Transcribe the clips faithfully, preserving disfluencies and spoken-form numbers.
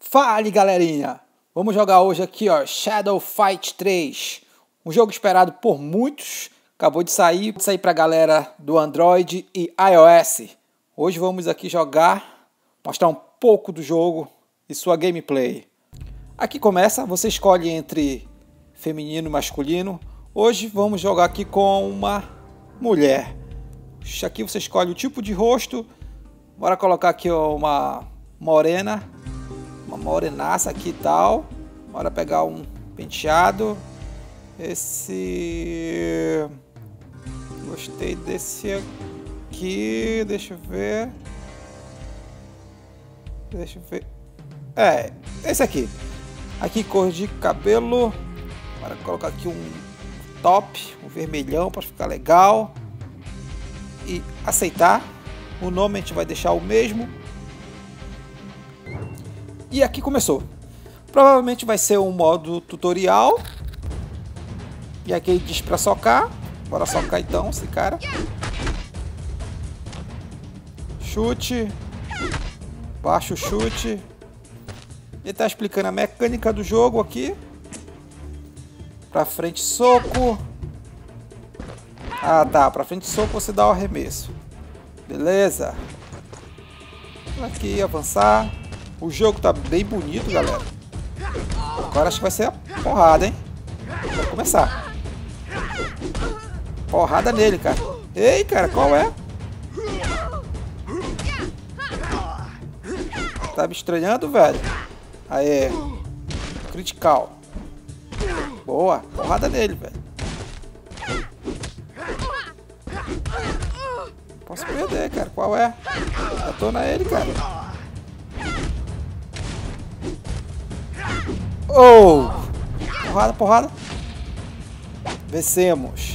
Fale, galerinha! Vamos jogar hoje aqui, ó, Shadow Fight três. Um jogo esperado por muitos. Acabou de sair, de sair pra galera do Android e iOS. Hoje vamos aqui jogar, mostrar um pouco do jogo e sua gameplay. Aqui começa, você escolhe entre feminino e masculino. Hoje vamos jogar aqui com uma mulher. Aqui você escolhe o tipo de rosto. Bora colocar aqui ó, uma morena. Uma morenaça aqui e tal. Bora pegar um penteado. Esse... Gostei desse aqui. Deixa eu ver. Deixa eu ver. É, esse aqui. Aqui cor de cabelo. Bora colocar aqui um top. Um vermelhão para ficar legal. E aceitar. O nome a gente vai deixar o mesmo. E aqui começou. Provavelmente vai ser um modo tutorial. E aqui ele diz pra socar. Bora socar então esse cara. Chute. Baixo chute. Ele tá explicando a mecânica do jogo aqui. Pra frente soco. Ah tá, pra frente soco você dá o arremesso. Beleza. Aqui avançar. O jogo tá bem bonito, galera. Agora acho que vai ser a porrada, hein? Vou começar. Porrada nele, cara. Ei, cara, qual é? Tá me estranhando, velho? Aê. Critical. Boa. Porrada nele, velho. Posso perder, cara. Qual é? Atona ele, cara. Oh! Porrada, porrada. Vencemos.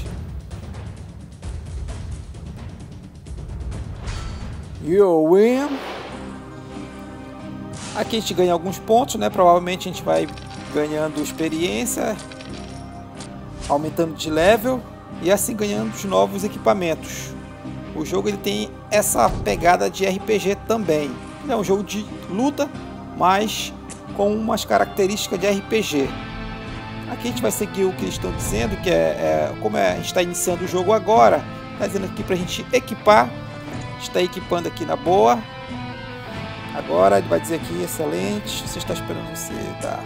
You win. Aqui a gente ganha alguns pontos, né? Provavelmente a gente vai ganhando experiência, aumentando de level e assim ganhando os novos equipamentos. O jogo ele tem essa pegada de R P G também. Ele é um jogo de luta, mas com umas características de R P G. Aqui a gente vai seguir o que eles estão dizendo, que é, é como é, a gente está iniciando o jogo agora, está dizendo aqui para a gente equipar. Está equipando aqui na boa. Agora ele vai dizer aqui, excelente, você está esperando você, tá?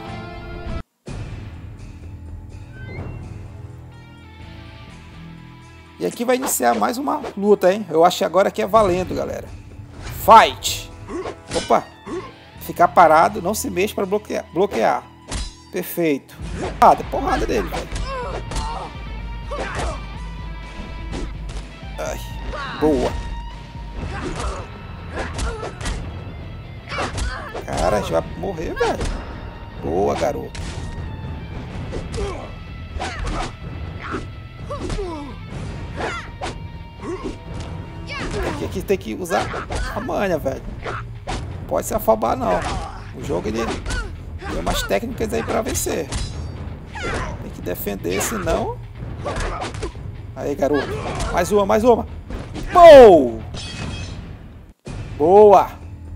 E aqui vai iniciar mais uma luta, hein? Eu acho que agora aqui é valendo, galera. Fight! Opa! Ficar parado, não se mexe para bloquear, bloquear. Perfeito. Porrada, porrada dele, velho. Ai, boa. Cara, a gente vai morrer, velho. Boa, garoto. Aqui, aqui tem que usar a manha, velho. Pode se afobar não. O jogo ele tem umas técnicas aí pra vencer. Tem que defender, senão... Aí, garoto. Mais uma, mais uma. Boa! Boa!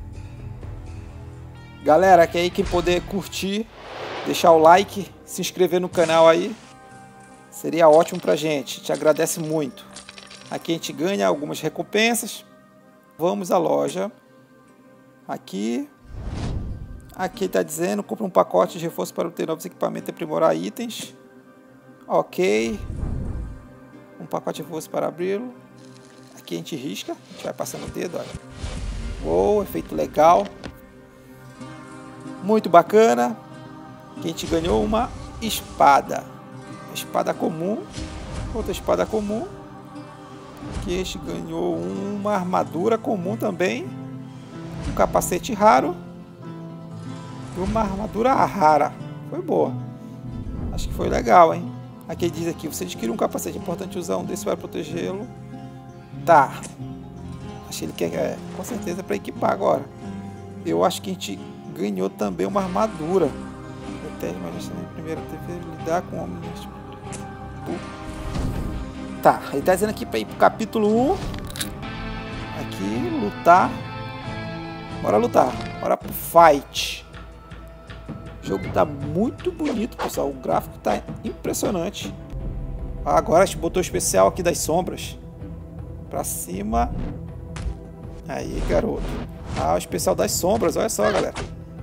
Galera, que aí quem puder curtir, deixar o like, se inscrever no canal aí, seria ótimo pra gente. Te agradece muito. Aqui a gente ganha algumas recompensas. Vamos à loja. Aqui, aqui está dizendo, compra um pacote de reforço para obter novos equipamentos e aprimorar itens. Ok. Um pacote de reforço para abri-lo. Aqui a gente risca, a gente vai passando o dedo, olha. Uou, efeito legal. Muito bacana. Aqui a gente ganhou uma espada. Espada comum. Outra espada comum. Aqui a gente ganhou uma armadura comum também. Um capacete raro e uma armadura rara. Foi boa. Acho que foi legal, hein? Aqui diz aqui, você adquiriu um capacete, é importante usar um desse para protegê-lo. Tá. Acho que ele quer, é, com certeza, para equipar agora. Eu acho que a gente ganhou também uma armadura. Até a primeira T V lidar com homens. Tá, ele tá dizendo aqui para ir pro capítulo um. Aqui, lutar. Bora lutar. Bora pro fight. O jogo tá muito bonito, pessoal. O gráfico tá impressionante. Agora a gente botou o especial aqui das sombras. Pra cima. Aí, garoto. Ah, o especial das sombras. Olha só, galera.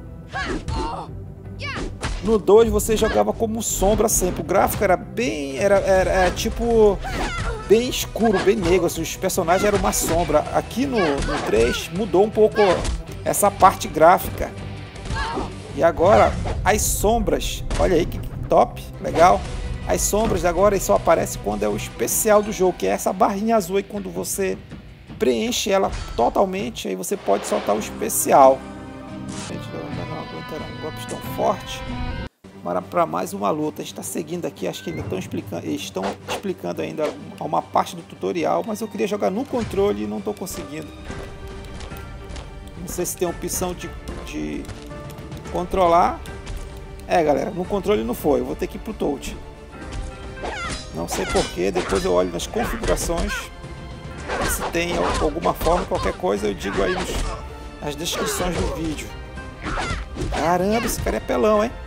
No dois você jogava como sombra sempre. O gráfico era bem... Era, era, era tipo... Bem escuro, bem negro. Assim, os personagens eram uma sombra. Aqui no, no três mudou um pouco essa parte gráfica. E agora, as sombras, olha aí que top, legal. As sombras agora só aparecem quando é o especial do jogo, que é essa barrinha azul aí, quando você preenche ela totalmente, aí você pode soltar o especial. Gente, ainda não aguentaram golpes tão fortes. Bora para mais uma luta. A gente está seguindo aqui, acho que eles estão explicando, eles estão explicando ainda uma parte do tutorial, mas eu queria jogar no controle e não estou conseguindo. Não sei se tem a opção de... de controlar. É, galera, no controle não foi. Eu vou ter que ir pro touch. Não sei porquê. Depois eu olho nas configurações se tem alguma forma, qualquer coisa eu digo aí nos, nas descrições do vídeo. Caramba, esse cara é pelão, hein?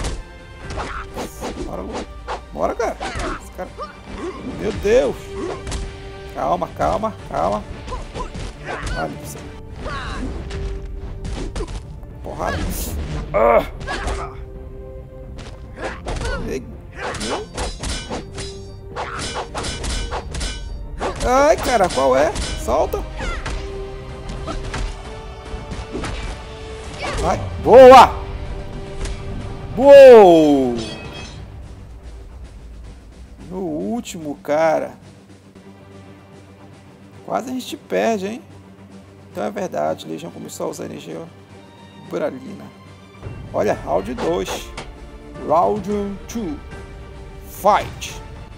Bora, bora, cara. Esse cara... Meu Deus. Calma, calma, calma. Olha isso. Porrada. Ah! Ai, cara, qual é? Solta. Vai. Boa! Boa! No último, cara. Quase a gente perde, hein? Então é verdade, Legião começou a usar energia Buralina. Olha, round dois. Round dois. Fight.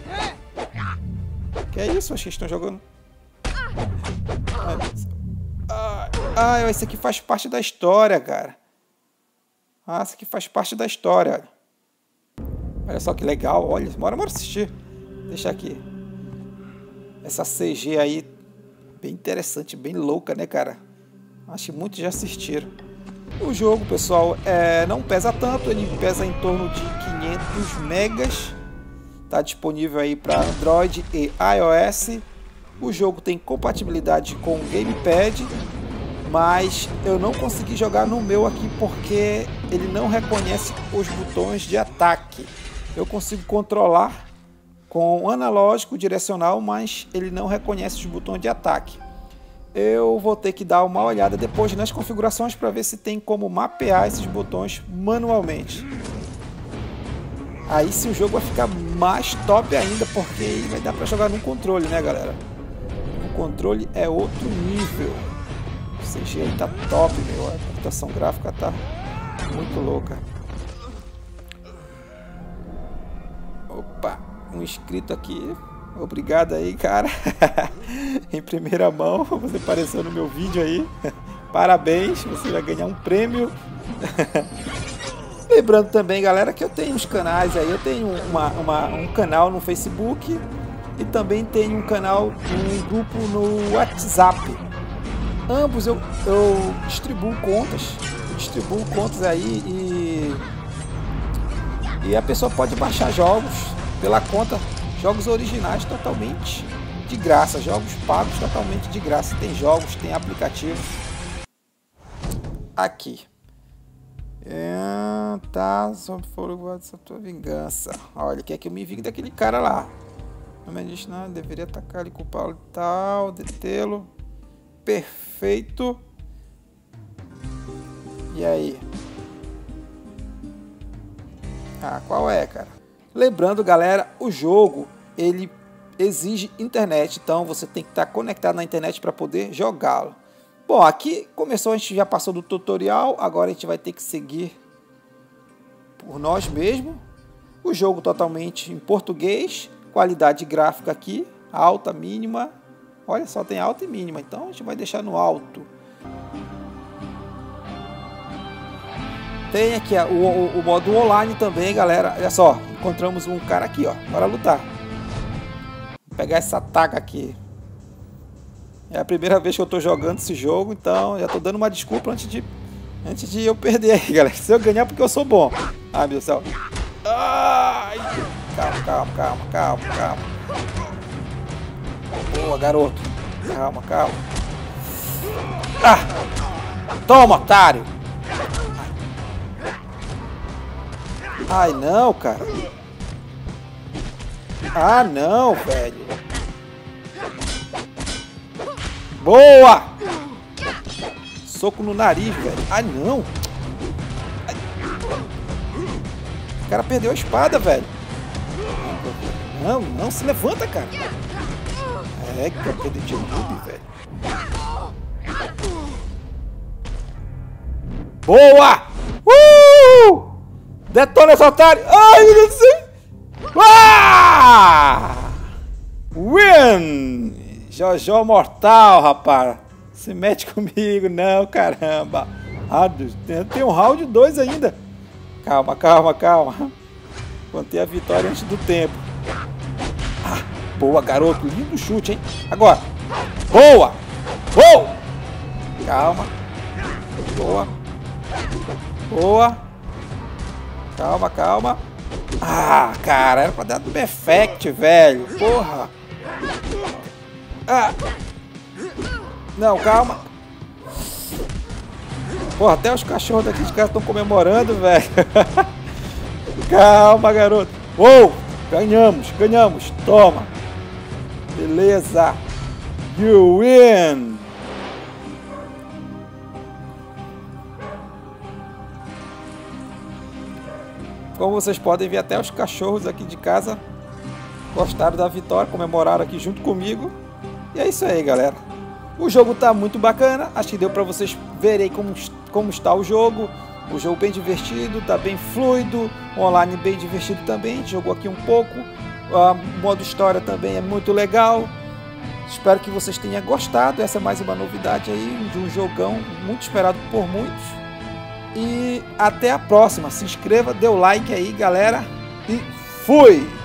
Que é isso? Acho que eles estão jogando. Ah, ah, esse aqui faz parte da história, cara. Ah, esse aqui faz parte da história. Olha só que legal. Olha, bora, bora assistir. Deixa aqui. Essa C G aí, bem interessante, bem louca, né, cara? Acho que muitos já assistiram. O jogo, pessoal, é, não pesa tanto, ele pesa em torno de quinhentos megas. Está disponível aí para Android e iOS. O jogo tem compatibilidade com o Gamepad, mas eu não consegui jogar no meu aqui porque ele não reconhece os botões de ataque. Eu consigo controlar com analógico direcional, mas ele não reconhece os botões de ataque. Eu vou ter que dar uma olhada depois nas configurações para ver se tem como mapear esses botões manualmente. Aí sim o jogo vai ficar mais top ainda, porque aí vai dar para jogar no controle, né, galera? No controle é outro nível. O C G aí tá top, meu. A computação gráfica tá muito louca. Opa, um inscrito aqui. Obrigado aí, cara. Em primeira mão, você apareceu no meu vídeo aí. Parabéns, você vai ganhar um prêmio. Lembrando também, galera, que eu tenho uns canais aí. Eu tenho uma, uma, um canal no Facebook e também tenho um canal, um grupo no WhatsApp. Ambos eu, eu distribuo contas. Eu distribuo contas aí e, e a pessoa pode baixar jogos pela conta. Jogos originais totalmente de graça, jogos pagos totalmente de graça. Tem jogos, tem aplicativos. Aqui. É, tá, só fogo essa tua vingança. Olha, quer que eu me vingue daquele cara lá. Não me diz nada, deveria atacar ele, culpá-lo e tal, detê-lo. Perfeito. E aí? Ah, qual é, cara? Lembrando, galera, o jogo ele exige internet, então você tem que estar conectado na internet para poder jogá-lo. Bom, aqui começou, a gente já passou do tutorial, agora a gente vai ter que seguir por nós mesmos. O jogo totalmente em português, qualidade gráfica aqui, alta, mínima. Olha só, tem alta e mínima, então a gente vai deixar no alto. Tem aqui ó, o, o, o modo online também, galera. Olha só, encontramos um cara aqui, ó. Bora lutar. Vou pegar essa taca aqui. É a primeira vez que eu tô jogando esse jogo, então já tô dando uma desculpa antes de Antes de eu perder aí, galera. Se eu ganhar, porque eu sou bom. Ai, meu céu. Ai. Calma, calma, calma, calma, calma. Boa, garoto. Calma, calma. Ah! Toma, otário. Ai, não, cara. Ah, não, velho. Boa! Soco no nariz, velho. Ai, não. Ai. O cara perdeu a espada, velho. Não, não, se levanta, cara. É, que eu perdi de noob, velho. Boa! Uh! Detona esse otário! Ai, meu Deus do céu! Ah! Win! Jojo mortal, rapaz. Se mete comigo, não, caramba. Ah, tem, tem um round dois ainda. Calma, calma, calma. Contei a vitória antes do tempo. Ah, boa, garoto. Lindo chute, hein? Agora. Boa! Boa! Calma. Boa. Boa. Calma, calma. Ah, cara, era pra dar do perfect, velho. Porra. Ah. Não, calma. Porra, até os cachorros daqui de casa estão comemorando, velho. Calma, garoto. Uou, ganhamos, ganhamos. Toma. Beleza. You win. Como vocês podem ver, até os cachorros aqui de casa gostaram da vitória, comemoraram aqui junto comigo. E é isso aí, galera. O jogo tá muito bacana, acho que deu para vocês verem como, como está o jogo. O jogo bem divertido, tá bem fluido, online bem divertido também. A gente jogou aqui um pouco, o modo história também é muito legal. Espero que vocês tenham gostado. Essa é mais uma novidade aí de um jogão muito esperado por muitos. E até a próxima. Se inscreva, dê o like aí, galera. E fui!